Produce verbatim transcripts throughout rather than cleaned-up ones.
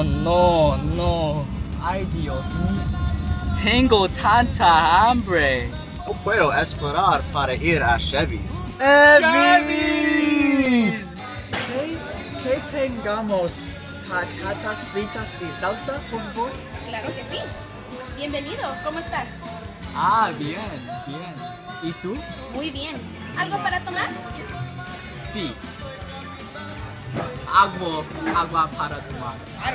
No, no, no. Ay, Dios mío. Tengo tanta hambre. No puedo esperar para ir a Chevys. ¡Chevys! ¿Qué, qué tengamos patatas fritas y salsa, por favor? Claro que sí. Bienvenido, ¿cómo estás? Ah, bien, bien. ¿Y tú? Muy bien. ¿Algo para tomar? Sí. Agua, agua para tomar. Claro.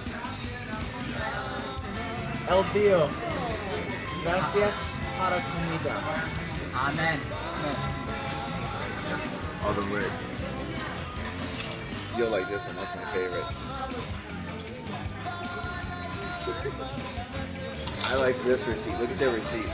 El tío. Gracias para comida. Amén. Oh, the word. You'll like this one, that's my favorite. I like this receipt. Look at their receipt.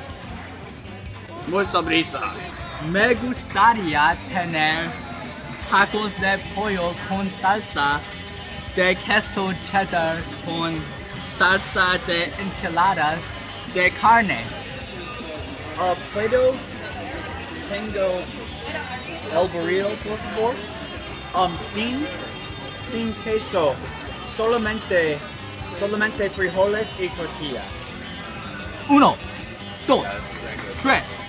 Mucha brisa. Me gustaría tener tacos de pollo con salsa de queso cheddar con salsa de enchiladas de carne. Uh, Play-Doh, tengo el burrito, por favor. Um, sin, sin queso, solamente, solamente frijoles y tortilla. Uno, dos, tres.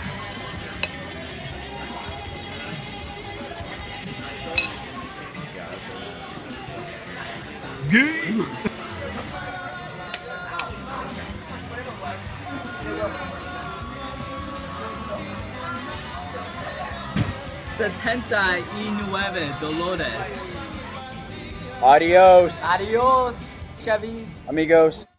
setenta y nueve dólares. Adios. Adiós, Chevys. Amigos.